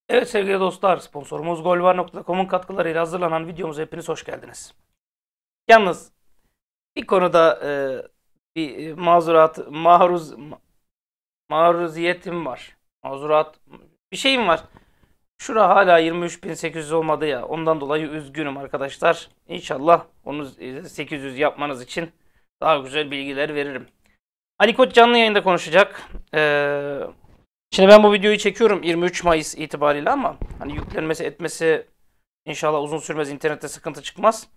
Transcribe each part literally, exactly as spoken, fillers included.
Evet sevgili dostlar, sponsorumuz golvar nokta com'un katkılarıyla hazırlanan videomuza hepiniz hoş geldiniz. Yalnız bir konuda e, bir e, mazurat, maruz, ma- maruziyetim var. Mazurat, bir şeyim var. Şura hala yirmi üç bin sekiz yüz olmadı ya. Ondan dolayı üzgünüm arkadaşlar. İnşallah onu e, sekiz yüz yapmanız için daha güzel bilgiler veririm. Ali Koç canlı yayında konuşacak. Ee, Şimdi ben bu videoyu çekiyorum yirmi üç Mayıs itibariyle ama hani yüklenmesi etmesi inşallah uzun sürmez, internette sıkıntı çıkmaz.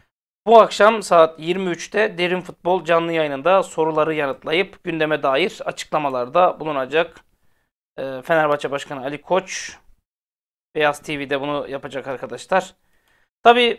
Bu akşam saat yirmi üçte Derin Futbol canlı yayınında soruları yanıtlayıp gündeme dair açıklamalarda bulunacak. Ee, Fenerbahçe Başkanı Ali Koç Beyaz T V'de bunu yapacak arkadaşlar. Tabii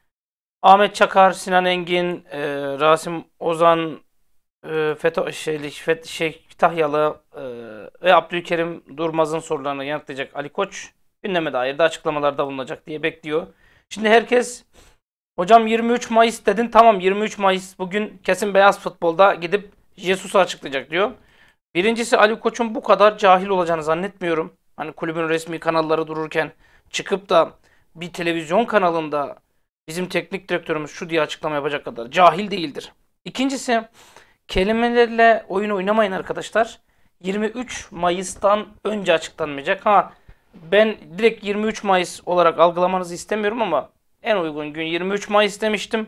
Ahmet Çakar, Sinan Engin, e, Rasim Ozan, e, Feto, şey, Fet, şey, Kütahyalı e, ve Abdülkerim Durmaz'ın sorularını yanıtlayacak Ali Koç gündeme dair de açıklamalarda bulunacak diye bekliyor. Şimdi herkes hocam yirmi üç Mayıs dedin, tamam yirmi üç Mayıs bugün kesin Beyaz Futbol'da gidip Jesus'u açıklayacak diyor. Birincisi Ali Koç'un bu kadar cahil olacağını zannetmiyorum. Hani kulübün resmi kanalları dururken çıkıp da bir televizyon kanalında bizim teknik direktörümüz şu diye açıklama yapacak kadar cahil değildir. İkincisi, kelimelerle oyun oynamayın arkadaşlar. yirmi üç Mayıs'tan önce açıklanmayacak. Ha, ben direkt yirmi üç Mayıs olarak algılamanızı istemiyorum ama en uygun gün yirmi üç Mayıs demiştim.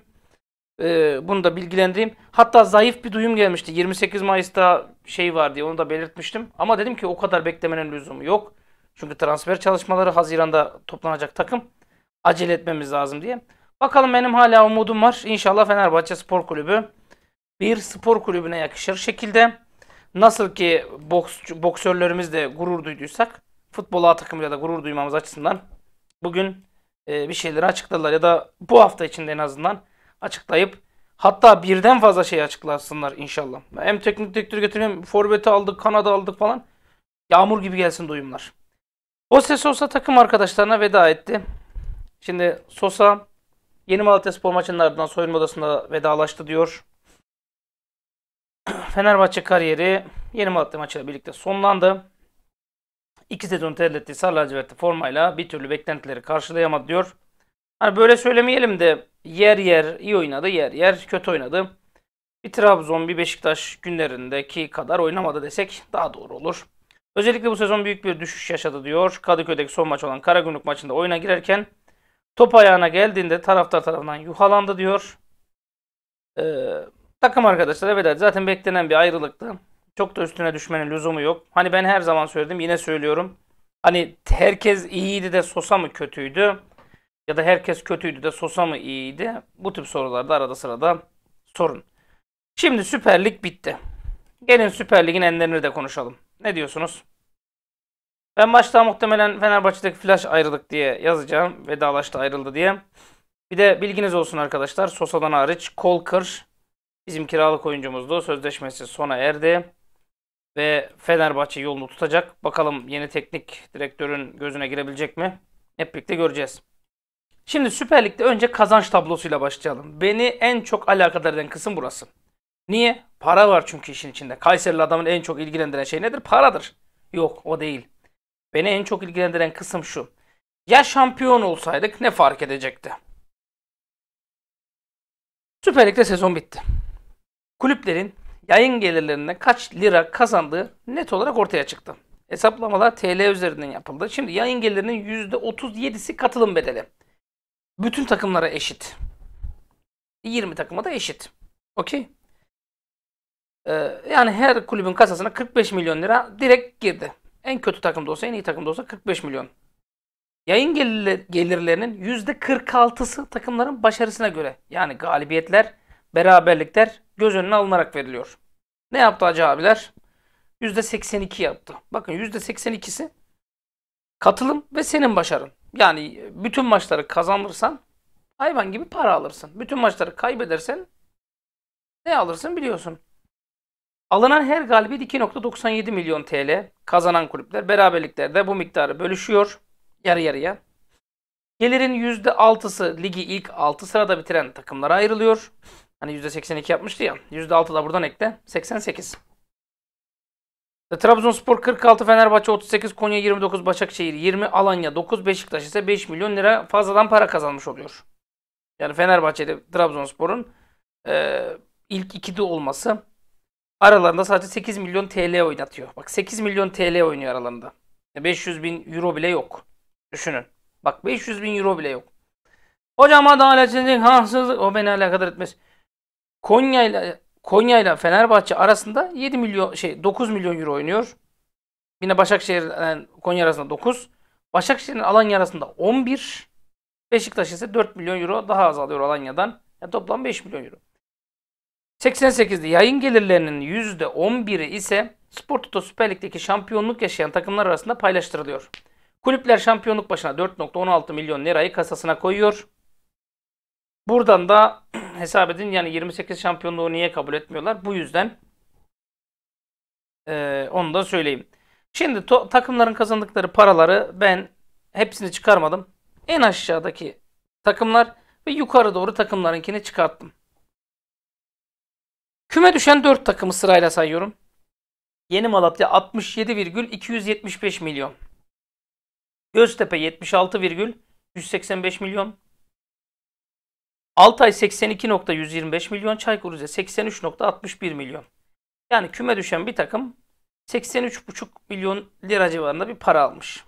Ee, bunu da bilgilendireyim. Hatta zayıf bir duyum gelmişti. yirmi sekiz Mayıs'ta şey var diye onu da belirtmiştim. Ama dedim ki o kadar beklemenin lüzumu yok. Çünkü transfer çalışmaları Haziran'da toplanacak takım. Acele etmemiz lazım diye. Bakalım, benim hala umudum var. İnşallah Fenerbahçe Spor Kulübü bir spor kulübüne yakışır şekilde, nasıl ki boks, boksörlerimizle gurur duyduysak futbol A takımıyla da gurur duymamız açısından bugün e, bir şeyleri açıkladılar ya da bu hafta içinde en azından açıklayıp hatta birden fazla şey açıklasınlar inşallah. Hem teknik direktör getireyim, forveti aldık, Kanada aldık falan. Yağmur gibi gelsin duyumlar. O ses Sosa takım arkadaşlarına veda etti. Şimdi Sosa Yeni Malatyaspor maçının ardından soyunma odasında vedalaştı diyor. Fenerbahçe kariyeri Yeni Malatya maçıyla birlikte sonlandı. İki sezon terlettiği sarı lacivertli formayla bir türlü beklentileri karşılayamadı diyor. Hani böyle söylemeyelim de yer yer iyi oynadı, yer yer kötü oynadı. Bir Trabzon, bir Beşiktaş günlerindeki kadar oynamadı desek daha doğru olur. Özellikle bu sezon büyük bir düşüş yaşadı diyor. Kadıköy'deki son maç olan Karagümrük maçında oyuna girerken top ayağına geldiğinde taraftar tarafından yuhalandı diyor. Ee, Takım arkadaşlara veda etti. Zaten beklenen bir ayrılıktı. Çok da üstüne düşmenin lüzumu yok. Hani ben her zaman söyledim, yine söylüyorum. Hani herkes iyiydi de Sosa mı kötüydü? Ya da herkes kötüydü de Sosa mı iyiydi? Bu tip sorularda arada sırada sorun. Şimdi Süper Lig bitti. Gelin Süper Lig'in enlerini de konuşalım. Ne diyorsunuz? Ben başta muhtemelen Fenerbahçe'deki flash ayrılık diye yazacağım. Vedalaştı, ayrıldı diye. Bir de bilginiz olsun arkadaşlar. Sosa'dan hariç Kolkır bizim kiralık oyuncumuzdu. Sözleşmesi sona erdi. Ve Fenerbahçe yolunu tutacak. Bakalım yeni teknik direktörün gözüne girebilecek mi? Hep birlikte göreceğiz. Şimdi Süper Lig'de önce kazanç tablosuyla başlayalım. Beni en çok alakadar eden kısım burası. Niye? Para var çünkü işin içinde. Kayserili adamın en çok ilgilendiren şey nedir? Paradır. Yok, o değil. Beni en çok ilgilendiren kısım şu. Ya şampiyon olsaydık ne fark edecekti? Süper Lig'de sezon bitti. Kulüplerin yayın gelirlerine kaç lira kazandığı net olarak ortaya çıktı. Hesaplamalar T L üzerinden yapıldı. Şimdi yayın gelirinin yüzde otuz yedisi katılım bedeli. Bütün takımlara eşit. yirmi takıma da eşit. Okey. Ee, yani her kulübün kasasına kırk beş milyon lira direkt girdi. En kötü takımda olsa, en iyi takımda olsa kırk beş milyon. Yayın gelirlerinin yüzde kırk altısı takımların başarısına göre. Yani galibiyetler, beraberlikler göz önüne alınarak veriliyor. Ne yaptı Hacı abiler? yüzde seksen iki yaptı. Bakın yüzde seksen ikisi katılım ve senin başarın. Yani bütün maçları kazanırsan hayvan gibi para alırsın. Bütün maçları kaybedersen ne alırsın biliyorsun. Alınan her galibiyet iki nokta doksan yedi milyon T L. Kazanan kulüpler beraberliklerde bu miktarı bölüşüyor. Yarı yarıya. Gelirin yüzde altısı ligi ilk altı sırada bitiren takımlara ayrılıyor. Hani yüzde seksen iki yapmıştı ya. yüzde altı da buradan ekle. seksen sekiz. Trabzonspor kırk altı, Fenerbahçe otuz sekiz, Konya yirmi dokuz, Başakşehir yirmi, Alanya dokuz, Beşiktaş ise beş milyon lira fazladan para kazanmış oluyor. Yani Fenerbahçe'de Trabzonspor'un e, ilk ikide olması aralarında sadece sekiz milyon T L oynatıyor. Bak sekiz milyon T L oynuyor aralarında. beş yüz bin euro bile yok. Düşünün. Bak beş yüz bin euro bile yok. Hocam adaletsizlik, haksızlık o beni alakadar etmez. Konya ile Konya ile Fenerbahçe arasında yedi milyon şey dokuz milyon euro oynuyor. Yine Başakşehir yani Konya arasında dokuz. Başakşehir'in Alanya arasında on bir. Beşiktaş ise dört milyon euro daha az alıyor Alanya'dan. Yani toplam beş milyon euro. seksen sekizde yayın gelirlerinin yüzde on biri ise Spor Toto Süper Lig'deki şampiyonluk yaşayan takımlar arasında paylaştırılıyor. Kulüpler şampiyonluk başına dört nokta on altı milyon lirayı kasasına koyuyor. Buradan da hesap edin yani yirmi sekiz şampiyonluğu niye kabul etmiyorlar? Bu yüzden ee, onu da söyleyeyim. Şimdi takımların kazandıkları paraları ben hepsini çıkarmadım. En aşağıdaki takımlar ve yukarı doğru takımlarınkini çıkarttım. Küme düşen dört takımı sırayla sayıyorum. Yeni Malatya altmış yedi virgül iki yüz yetmiş beş milyon. Göztepe yetmiş altı virgül yüz seksen beş milyon. Altay seksen iki virgül yüz yirmi beş milyon. Çaykur Rize seksen üç virgül altmış bir milyon. Yani küme düşen bir takım seksen üç virgül beş milyon lira civarında bir para almış.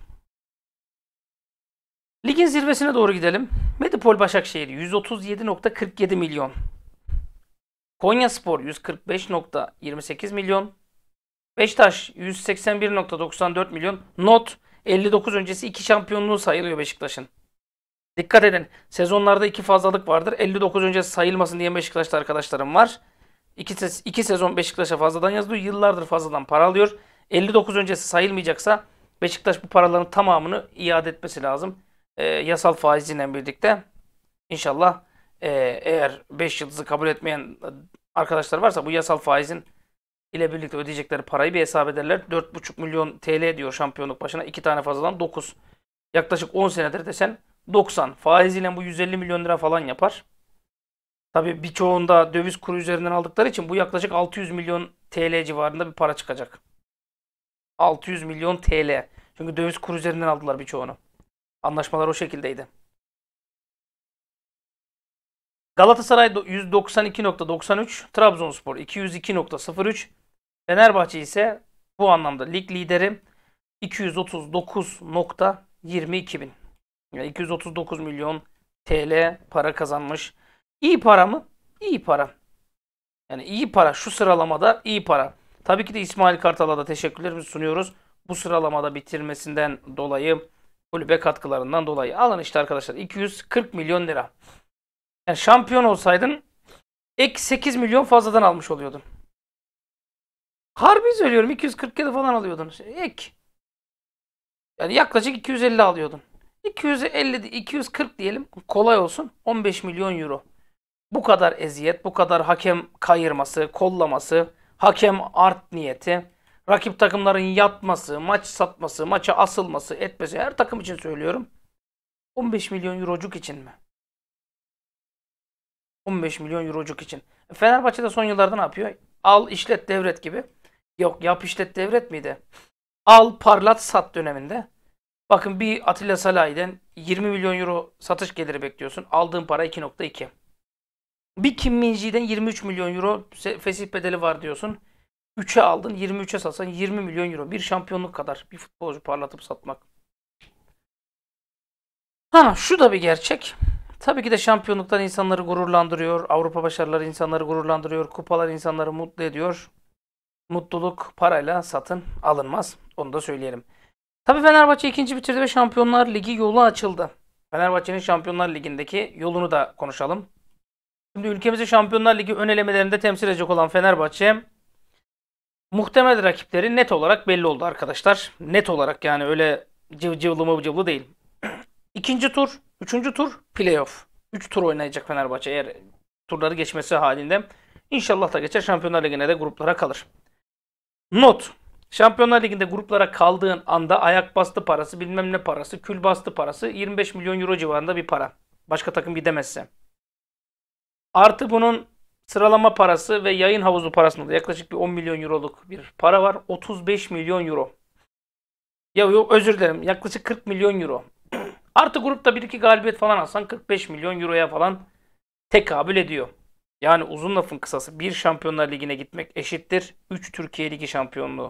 Ligin zirvesine doğru gidelim. Medipol Başakşehir yüz otuz yedi virgül kırk yedi milyon. Konyaspor yüz kırk beş virgül yirmi sekiz milyon. Beşiktaş yüz seksen bir virgül doksan dört milyon. Not elli dokuz öncesi iki şampiyonluğu sayılıyor Beşiktaş'ın. Dikkat edin. Sezonlarda iki fazlalık vardır. elli dokuz öncesi sayılmasın diye Beşiktaş'ta arkadaşlarım var. İki, iki sezon Beşiktaş'a fazladan yazılıyor. Yıllardır fazladan para alıyor. elli dokuz öncesi sayılmayacaksa Beşiktaş bu paraların tamamını iade etmesi lazım. E, yasal faiziyle birlikte. İnşallah e, eğer beş yıldızı kabul etmeyen arkadaşlar varsa bu yasal faizin ile birlikte ödeyecekleri parayı bir hesap ederler. dört buçuk milyon T L diyor şampiyonluk başına. iki tane fazladan dokuz. Yaklaşık on senedir desen doksan. Faiziyle bu yüz elli milyon lira falan yapar. Tabii birçoğunda döviz kuru üzerinden aldıkları için bu yaklaşık altı yüz milyon T L civarında bir para çıkacak. altı yüz milyon T L. Çünkü döviz kuru üzerinden aldılar birçoğunu. Anlaşmalar o şekildeydi. Galatasaray yüz doksan iki virgül doksan üç, Trabzonspor iki yüz iki virgül sıfır üç, Fenerbahçe ise bu anlamda lig lideri iki yüz otuz dokuz virgül yirmi iki bin. Yani iki yüz otuz dokuz milyon T L para kazanmış. İyi para mı? İyi para. Yani iyi para. Şu sıralamada iyi para. Tabii ki de İsmail Kartal'a da teşekkürlerimizi sunuyoruz. Bu sıralamada bitirmesinden dolayı, kulübe katkılarından dolayı. Alın işte arkadaşlar iki yüz kırk milyon lira. Yani şampiyon olsaydın ek sekiz milyon fazladan almış oluyordun. Harbi söylüyorum iki yüz kırk yedi falan alıyordun. Ek. Yani yaklaşık iki yüz elli alıyordun. iki yüz elli, iki yüz kırk diyelim. Kolay olsun. on beş milyon euro. Bu kadar eziyet, bu kadar hakem kayırması, kollaması, hakem art niyeti, rakip takımların yatması, maç satması, maça asılması, etmesi, her takım için söylüyorum. on beş milyon eurocuk için mi? on beş milyon eurocuk için. Fenerbahçe'de son yıllarda ne yapıyor? Al, işlet, devret gibi. Yok, yap, işlet, devret miydi? Al, parlat, sat döneminde. Bakın bir Atilla Salahi'den yirmi milyon euro satış geliri bekliyorsun. Aldığın para iki nokta iki. Bir Kim Min-ji'den yirmi üç milyon euro fesih bedeli var diyorsun. üçe aldın, yirmi üçe satsan yirmi milyon euro. Bir şampiyonluk kadar bir futbolcu parlatıp satmak. Ha, şu da bir gerçek. Tabii ki de şampiyonluklar insanları gururlandırıyor. Avrupa başarıları insanları gururlandırıyor. Kupalar insanları mutlu ediyor. Mutluluk parayla satın alınmaz. Onu da söyleyelim. Tabii Fenerbahçe ikinci bitirdi ve Şampiyonlar Ligi yolu açıldı. Fenerbahçe'nin Şampiyonlar Ligi'ndeki yolunu da konuşalım. Şimdi ülkemizi Şampiyonlar Ligi ön elemelerinde temsil edecek olan Fenerbahçe muhtemel rakipleri net olarak belli oldu arkadaşlar. Net olarak yani öyle cıv cıvlı mı cıvlı değil. İkinci tur, üçüncü tur playoff. Üç tur oynayacak Fenerbahçe eğer turları geçmesi halinde. İnşallah da geçer, Şampiyonlar Ligi'ne de gruplara kalır. Not. Şampiyonlar Ligi'nde gruplara kaldığın anda ayak bastı parası, bilmem ne parası, kül bastı parası yirmi beş milyon euro civarında bir para. Başka takım gidemezse. Artı bunun Sıralama parası ve yayın havuzu parasında da yaklaşık bir on milyon euroluk bir para var. otuz beş milyon euro. Ya yok, özür dilerim. Yaklaşık kırk milyon euro. Artı grupta bir iki galibiyet falan alsan kırk beş milyon euroya falan tekabül ediyor. Yani uzun lafın kısası bir Şampiyonlar Ligi'ne gitmek eşittir üç Türkiye Ligi şampiyonluğu.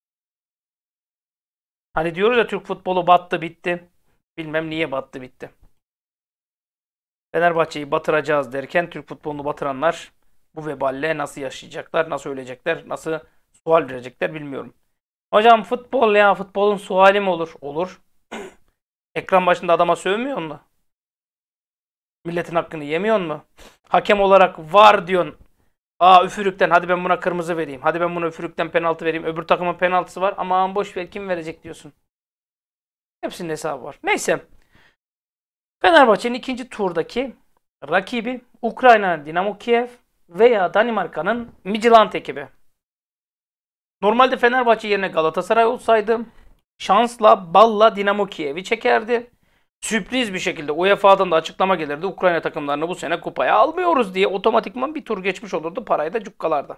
Hani diyoruz ya Türk futbolu battı bitti. Bilmem niye battı bitti. Fenerbahçe'yi batıracağız derken Türk futbolunu batıranlar bu veballe nasıl yaşayacaklar, nasıl ölecekler, nasıl sual verecekler bilmiyorum. Hocam futbol ya futbolun suali mi olur? Olur. Ekran başında adama sövmüyor mu? Milletin hakkını yemiyor mu? Hakem olarak var diyorsun. Aa üfürükten hadi ben buna kırmızı vereyim. Hadi ben buna üfürükten penaltı vereyim. Öbür takımın penaltısı var. Aman boş ver kim verecek diyorsun. Hepsinin hesabı var. Neyse. Fenerbahçe'nin ikinci turdaki rakibi Ukrayna'nın Dinamo Kiev veya Danimarka'nın Midtjylland ekibi. Normalde Fenerbahçe yerine Galatasaray olsaydı şansla balla Dinamo Kiev'i çekerdi. Sürpriz bir şekilde U E F A'dan da açıklama gelirdi. Ukrayna takımlarını bu sene kupaya almıyoruz diye otomatikman bir tur geçmiş olurdu. Parayı da cukkalarda.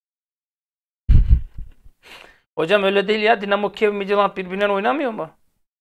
Hocam öyle değil ya. Dinamo Kiev, Midtjylland birbirinden oynamıyor mu?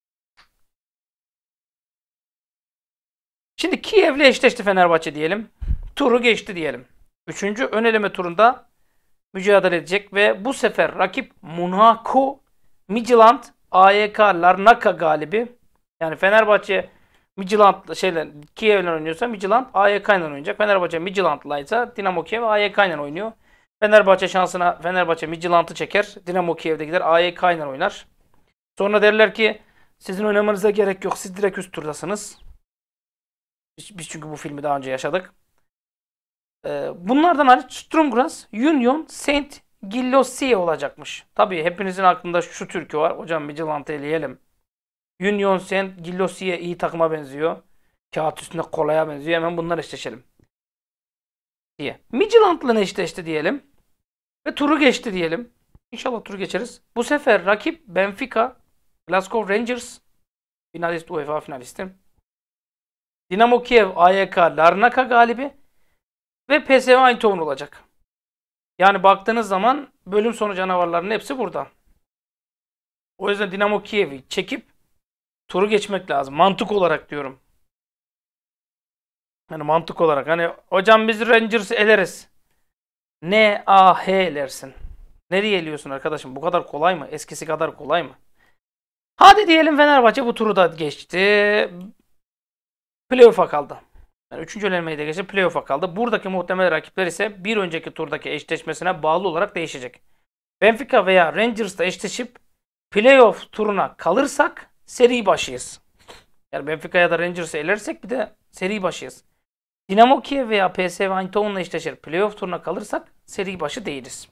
Şimdi Kiev'le eşleşti Fenerbahçe diyelim. Turu geçti diyelim. Üçüncü ön eleme turunda mücadele edecek ve bu sefer rakip Monaco Midtjylland A Y K Larnaca galibi. Yani Fenerbahçe Midtjylland şeyle Kiev'le oynuyorsa Midtjylland A Y K ile oynayacak. Fenerbahçe Midtjylland'la ise Dinamo Kiev A Y K ile oynuyor. Fenerbahçe şansına Fenerbahçe Midtjylland'ı çeker. Dinamo Kiev'de gider A Y K ile oynar. Sonra derler ki sizin oynamanıza gerek yok. Siz direkt üst turdasınız. Biz, biz çünkü bu filmi daha önce yaşadık. Ee, bunlardan hariç Sturm Graz, Union Saint Gilloisie olacakmış. Tabii hepinizin aklında şu türkü var. Hocam Midtjylland'ı eleyelim. Union Saint Gilloisie iyi takıma benziyor. Kağıt üstünde kolaya benziyor. Hemen bunlar eşleşelim. Diye. Midtjylland'la eşleşti diyelim. Ve turu geçti diyelim. İnşallah turu geçeriz. Bu sefer rakip Benfica, Glasgow Rangers, finalist U E F A finalisti. Dinamo Kiev, A Y K Larnaca galibi ve P S V Eindhoven olacak. Yani baktığınız zaman bölüm sonu canavarlarının hepsi burada. O yüzden Dinamo Kiev'i çekip turu geçmek lazım. Mantık olarak diyorum. Yani mantık olarak. Hani hocam biz Rangers'ı eleriz. N A H elersin. Nereye eliyorsun arkadaşım? Bu kadar kolay mı? Eskisi kadar kolay mı? Hadi diyelim Fenerbahçe bu turu da geçti. Playoff'a kaldı. Yani üçüncü elemeyi de geçti. Playoff'a kaldı. Buradaki muhtemel rakipler ise bir önceki turdaki eşleşmesine bağlı olarak değişecek. Benfica veya Rangers'la eşleşip playoff turuna kalırsak seri başıyız. Yani Benfica ya da Rangers'ı elersek bir de seri başıyız. Dinamo Kiev veya P S V Eindhoven'la eşleşir. Playoff turuna kalırsak seri başı değiliz.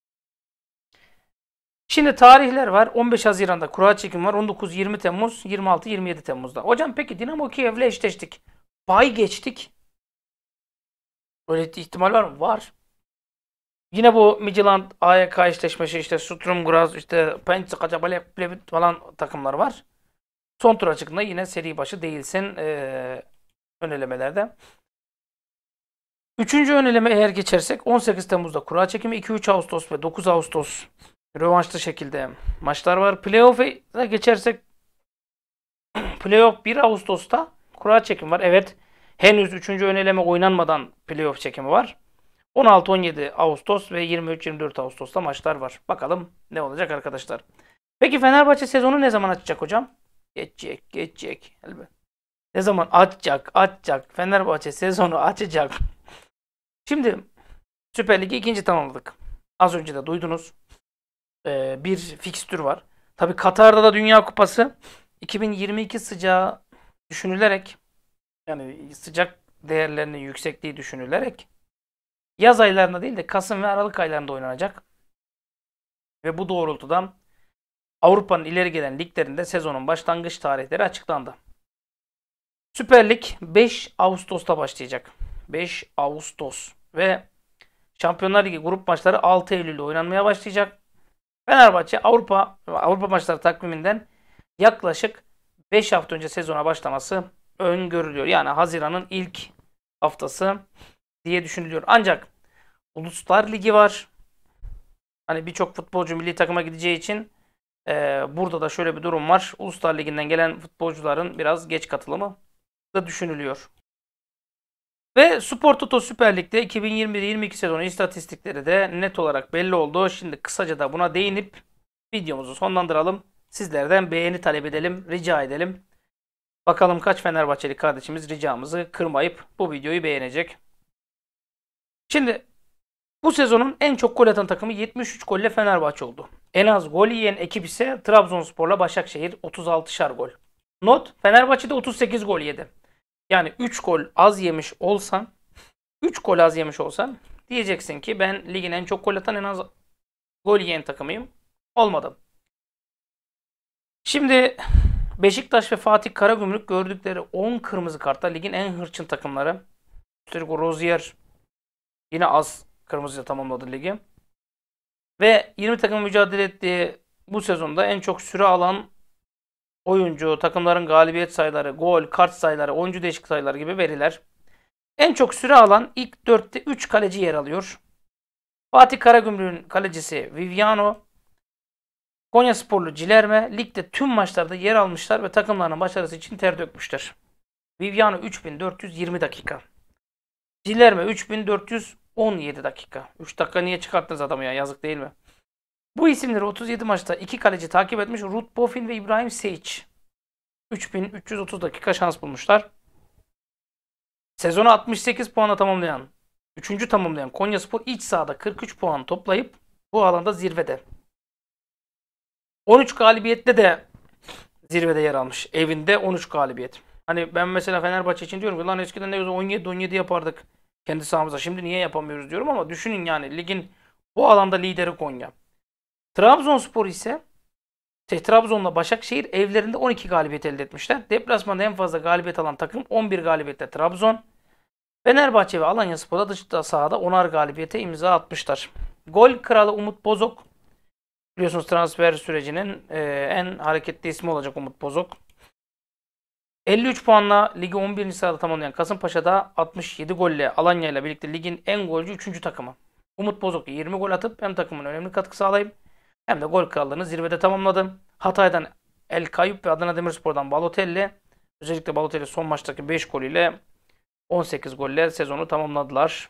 Şimdi tarihler var. on beş Haziran'da kura çekim var. on dokuz yirmi Temmuz, yirmi altı yirmi yedi Temmuz'da. Hocam peki Dinamo Kiev'le eşleştik. Bay geçtik. Öyle ihtimal var mı? Var. Yine bu Midtjylland A Y K eşleşmesi işte Sturm Graz işte Pençik Plevit falan takımlar var. Son tur açıkında yine seri başı değilsin ee, ön elemelerde. Üçüncü ön eleme eğer geçersek on sekiz Temmuz'da kura çekimi, iki üç Ağustos ve dokuz Ağustos rövanşlı şekilde maçlar var. Playoff'a geçersek playoff bir Ağustos'ta kura çekimi var. Evet henüz üçüncü ön eleme oynanmadan playoff çekimi var. on altı on yedi Ağustos ve yirmi üç yirmi dört Ağustos'ta maçlar var. Bakalım ne olacak arkadaşlar. Peki Fenerbahçe sezonu ne zaman açacak hocam? Geçecek, geçecek. Elbette. Ne zaman açacak, açacak. Fenerbahçe sezonu açacak. Şimdi Süper Lig'i ikinci tamamladık. Az önce de duydunuz. Ee, bir fikstür var. Tabii Katar'da da Dünya Kupası iki bin yirmi iki sıcağı düşünülerek yani sıcak değerlerinin yüksekliği düşünülerek yaz aylarında değil de Kasım ve Aralık aylarında oynanacak. Ve bu doğrultuda Avrupa'nın ileri gelen liglerinde sezonun başlangıç tarihleri açıklandı. Süper Lig beş Ağustos'ta başlayacak. beş Ağustos ve Şampiyonlar Ligi grup maçları altı Eylül'de oynanmaya başlayacak. Fenerbahçe Avrupa Avrupa maçları takviminden yaklaşık beş hafta önce sezona başlaması öngörülüyor. Yani Haziran'ın ilk haftası diye düşünülüyor. Ancak Uluslar Ligi var. Hani birçok futbolcu milli takıma gideceği için e, burada da şöyle bir durum var. Uluslar Ligi'nden gelen futbolcuların biraz geç katılımı da düşünülüyor. Ve Spor Toto Süper Lig'de iki bin yirmi bir yirmi iki sezonu istatistikleri de net olarak belli oldu. Şimdi kısaca da buna değinip videomuzu sonlandıralım. Sizlerden beğeni talep edelim, rica edelim. Bakalım kaç Fenerbahçeli kardeşimiz ricamızı kırmayıp bu videoyu beğenecek. Şimdi bu sezonun en çok gol atan takımı yetmiş üç golle Fenerbahçe oldu. En az gol yiyen ekip ise Trabzonspor'la Başakşehir otuz altışar gol. Not: Fenerbahçe'de otuz sekiz gol yedi. Yani üç gol az yemiş olsan, üç gol az yemiş olsan diyeceksin ki ben ligin en çok gol atan, en az gol yiyen takımıyım. Olmadım. Şimdi Beşiktaş ve Fatih Karagümrük gördükleri on kırmızı kartla ligin en hırçın takımları. Üstelik o Rozier yine az kırmızıyla tamamladı ligi. Ve yirmi takım mücadele ettiği bu sezonda en çok süre alan oyuncu, takımların galibiyet sayıları, gol, kart sayıları, oyuncu değişiklik sayıları gibi veriler. En çok süre alan ilk dörtte üç kaleci yer alıyor. Fatih Karagümrük'ün kalecisi Viviano, Konyasporlu Cilerme ligde tüm maçlarda yer almışlar ve takımlarının başarısı için ter dökmüşler. Viviano üç bin dört yüz yirmi dakika. Cilerme üç bin dört yüz on yedi dakika. üç dakika niye çıkarttınız adamı ya? Yazık değil mi? Bu isimleri otuz yedi maçta iki kaleci takip etmiş. Ruth Boffin ve İbrahim Seyic. üç bin üç yüz otuz dakika şans bulmuşlar. Sezonu altmış sekiz puanla tamamlayan, üçüncü tamamlayan Konyaspor iç sahada kırk üç puan toplayıp bu alanda zirvede. on üç galibiyetle de zirvede yer almış. Evinde on üç galibiyet. Hani ben mesela Fenerbahçe için diyorum ki lan eskiden ne güzel on yedi on yedi yapardık kendi sahamıza. Şimdi niye yapamıyoruz diyorum ama düşünün yani ligin bu alanda lideri Konya. Trabzonspor ise şey, Trabzon'la Başakşehir evlerinde on iki galibiyet elde etmişler. Deplasmanda en fazla galibiyet alan takım on bir galibiyetle Trabzon. Fenerbahçe ve Alanyaspor'da dışta sahada onar galibiyete imza atmışlar. Gol kralı Umut Bozok. Biliyorsunuz transfer sürecinin e, en hareketli ismi olacak Umut Bozok. elli üç puanla ligi on birinci sırada tamamlayan Kasımpaşa'da altmış yedi golle Alanya ile birlikte ligin en golcü üçüncü takımı. Umut Bozok yirmi gol atıp hem takımın önemli katkı sağlayıp hem de gol krallığını zirvede tamamladı. Hatay'dan El Kayup ve Adana Demirspor'dan Balotelli. Özellikle Balotelli son maçtaki beş golüyle on sekiz golle sezonu tamamladılar.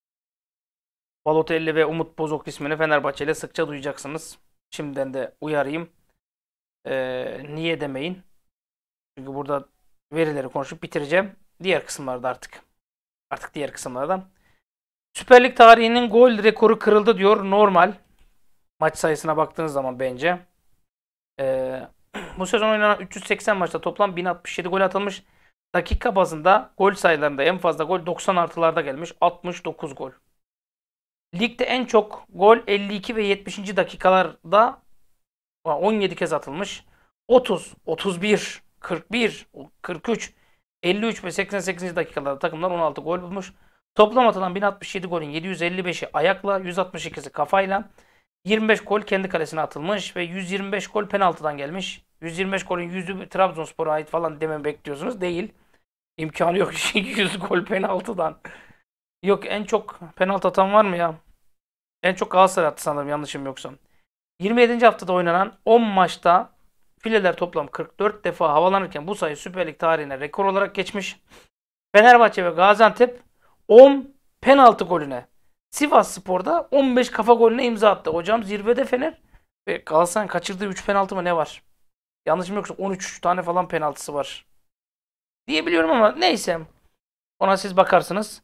Balotelli ve Umut Bozok ismini Fenerbahçe ile sıkça duyacaksınız. Şimdiden de uyarayım. Ee, niye demeyin. Çünkü burada verileri konuşup bitireceğim. Diğer kısımlarda artık. Artık diğer kısımlardan. Süper Lig tarihinin gol rekoru kırıldı diyor. Normal. Maç sayısına baktığınız zaman bence. Ee, bu sezon oynanan üç yüz seksen maçta toplam bin altmış yedi gol atılmış. Dakika bazında gol sayılarında en fazla gol doksan artılarda gelmiş. altmış dokuz gol. Ligde en çok gol elli iki ve yetmişinci dakikalarda on yedi kez atılmış. otuz, otuz bir, kırk bir, kırk üç, elli üç ve seksen sekizinci dakikalarda takımlar on altı gol bulmuş. Toplam atılan bin altmış yedi golün yedi yüz elli beşi ayakla, yüz altmış ikisi kafayla, yirmi beş gol kendi kalesine atılmış ve yüz yirmi beş gol penaltıdan gelmiş. yüz yirmi beş golün yüzü Trabzonspor'a ait falan dememi bekliyorsunuz. Değil. İmkanı yok. yüz gol penaltıdan. Yok, en çok penaltı atan var mı ya? En çok Galatasaray attı sanırım, yanlışım yoksa. yirmi yedinci haftada oynanan on maçta fileler toplam kırk dört defa havalanırken bu sayı Süper Lig tarihine rekor olarak geçmiş. Fenerbahçe ve Gaziantep on penaltı golüne, Sivasspor'da on beş kafa golüne imza attı. Hocam zirvede Fener ve Galatasaray'ın kaçırdığı üç penaltı mı ne var? Yanlışım yoksa on üç tane falan penaltısı var diyebiliyorum ama neyse. Ona siz bakarsınız.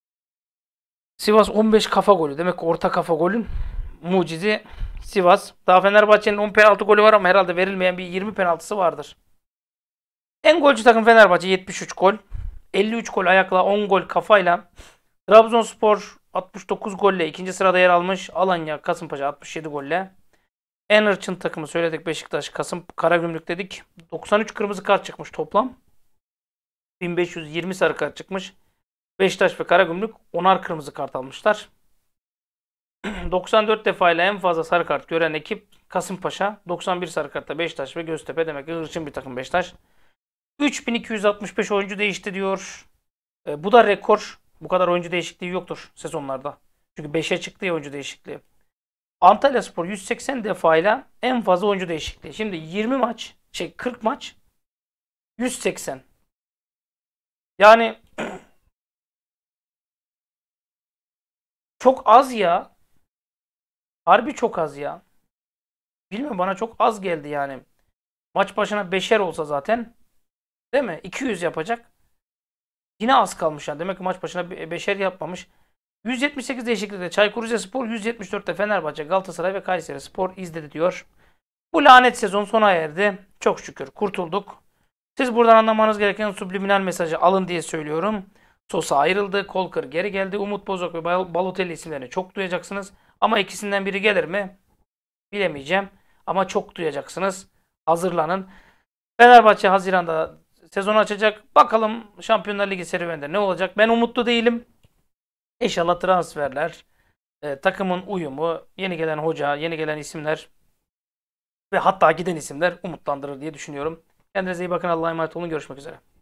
Sivas on beş kafa golü. Demek ki orta kafa golün mucizi Sivas. Daha Fenerbahçe'nin on penaltı golü var ama herhalde verilmeyen bir yirmi penaltısı vardır. En golcü takım Fenerbahçe yetmiş üç gol. elli üç gol ayakla, on gol kafayla. Trabzonspor altmış dokuz golle ikinci sırada yer almış. Alanya, Kasımpaşa altmış yedi golle. En hırçın takımı söyledik, Beşiktaş, Kasım, Karagümrük dedik. doksan üç kırmızı kart çıkmış toplam. bin beş yüz yirmi sarı kart çıkmış. Beşiktaş ve Karagümrük onar kırmızı kart almışlar. doksan dört defayla en fazla sarı kart gören ekip Kasımpaşa. doksan bir sarı kartta Beşiktaş ve Göztepe. Demek ki hırçın bir takım Beşiktaş. üç bin iki yüz altmış beş oyuncu değişti diyor. E, bu da rekor. Bu kadar oyuncu değişikliği yoktur sezonlarda. Çünkü beşe çıktı ya oyuncu değişikliği. Antalyaspor yüz seksen defayla en fazla oyuncu değişikliği. Şimdi yirmi maç, şey kırk maç, yüz seksen. Yani çok az ya. Harbi çok az ya. Bilmiyorum, bana çok az geldi yani. Maç başına beşer olsa zaten, değil mi? iki yüz yapacak. Yine az kalmış yani. Demek ki maç başına beşer yapmamış. yüz yetmiş sekiz değişiklikte Çaykur Rizespor, yüz yetmiş dörtte Fenerbahçe, Galatasaray ve Kayserispor izledi diyor. Bu lanet sezon sona erdi. Çok şükür kurtulduk. Siz buradan anlamanız gereken subliminal mesajı alın diye söylüyorum. Sosa ayrıldı, Kolkır geri geldi. Umut Bozok ve Balotelli isimlerini çok duyacaksınız. Ama ikisinden biri gelir mi? Bilemeyeceğim. Ama çok duyacaksınız. Hazırlanın. Fenerbahçe Haziran'da sezonu açacak. Bakalım Şampiyonlar Ligi serüveninde ne olacak? Ben umutlu değilim. İnşallah transferler, e, takımın uyumu, yeni gelen hoca, yeni gelen isimler ve hatta giden isimler umutlandırır diye düşünüyorum. Kendinize iyi bakın. Allah'a emanet olun. Görüşmek üzere.